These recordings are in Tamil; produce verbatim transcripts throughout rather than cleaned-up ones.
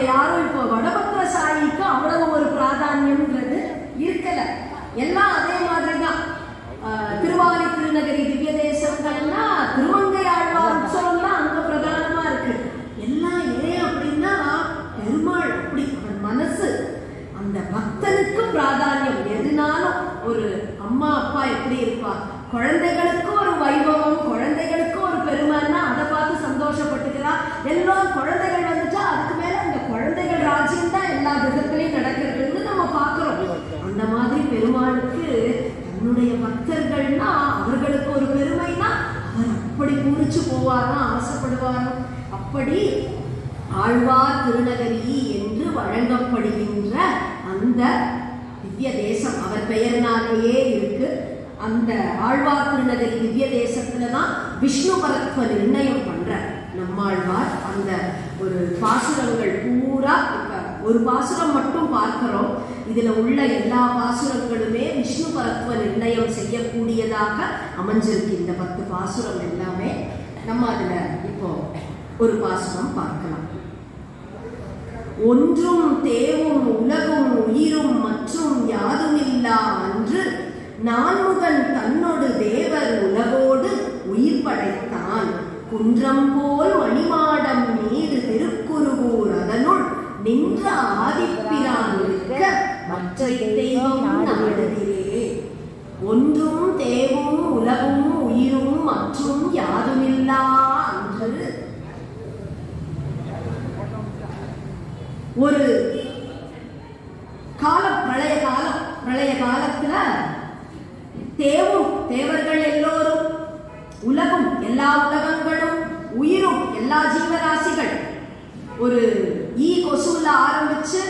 யாரும் இப்போ வடபத்திர சாயிக்கு அவ்வளவு ஒரு பிராதானியம்ன்றது இருக்கல. எல்லாம் அதே மாதிரி தான். திருவாலி திருநகரி திவ்ய தேசங்கள்னா திருமங்கை ஆழ்வார் உற்சவம்லாம் அங்க பிரதானமா இருக்கு. எல்லாம் ஏன் அப்படின்னா பெருமாள் அப்படி அவன் மனசு அந்த பக்தனுக்கு பிராதானியம். எதுனாலும் ஒரு அம்மா அப்பா எப்படி இருப்பா, குழந்தைகளுக்கு ஒரு வைபவம், குழந்தைகளுக்கு ஒரு பெருமைன்னா அதை பார்த்து சந்தோஷப்பட்டுக்கிறா. எல்லாம் குழந்தைகள் வந்துட்டா அதுக்கு மேல அந்த குழந்தைகள் ராஜ்யம் தான் எல்லா விதத்திலையும் நடக்கிறதுன்னு நம்ம பார்க்கிறோம். அந்த மாதிரி பெருமாளுக்கு தன்னுடைய பக்தர்கள்னா அவர்களுக்கு ஒரு பெருமைனா அவர் அப்படி பூரிச்சு போவாராம், ஆசைப்படுவாராம். அப்படி ஆழ்வார் திருநகரி என்று வழங்கப்படுகின்ற அந்த திவ்ய தேசம் அவர் பெயர்னாலேயே இருக்கு. அந்த ஆழ்வார் திருநகரி திவ்ய தேசத்துலதான் விஷ்ணு பரத்வ நிர்ணயம் பண்ற நம்மாழ்வார். அந்த ஒரு பாசுரங்கள் பூரா இப்ப ஒரு பாசுரம் மட்டும் பார்க்கிறோம். இதுல உள்ள எல்லா பாசுரங்களுமே விஷ்ணு பரத்வ நிர்ணயம் செய்யக்கூடியதாக அமைஞ்சிருக்கு. இந்த பத்து பாசுரம் எல்லாமே நம்ம அதுல இப்போ ஒரு பாசுரம் பார்க்கலாம். ஒன்றும் தேவும் உலகும் உயிரும் மற்றும் யாதுமில்லா அன்று நான்முகன் தன்னோடு தேவர் உலகோடு உயிர் படைத்தான். குன்றம் போல் மணிமாடம் மீது திருக்குருகூர் அதனுள் நின்ற ஆதிப்பிரான் இருக்க மற்ற தெய்வம் நாடுகிறே. ஒன்றும் தேவும் உலகும் உயிரும் மற்றும் யாதுமில்லா அன்று ஒரு காலம், பிரளய காலம். பிரளய காலத்துல தேவும் தேவர்கள் எல்லோரும், உலகம் எல்லா உலகங்களும், உயிரும் எல்லா ஜீவராசிகள், ஒரு ஈ கொசுல ஆரம்பிச்சு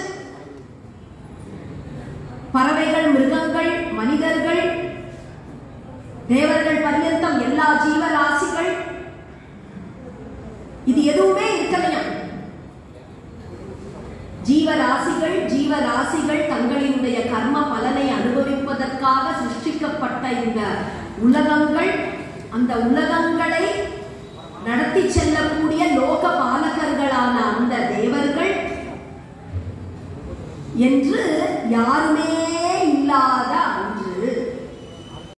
பறவைகள், மிருகங்கள், மனிதர்கள், தேவர்கள் பர்யந்தம் எல்லா ஜீவராசிகள், இது எதுவுமே இருக்கலையா. ஜீவராசிகள் ஜீவராசிகள் தங்களினுடைய கர்ம பலனை அனுபவிப்பதற்காக சிருஷ்டிக்கப்பட்ட இந்த உலகங்கள், அந்த உலகங்களை நடத்தி செல்லக்கூடிய லோக பாலகர்களான அந்த தேவர்கள் என்று யாருமே இல்லாத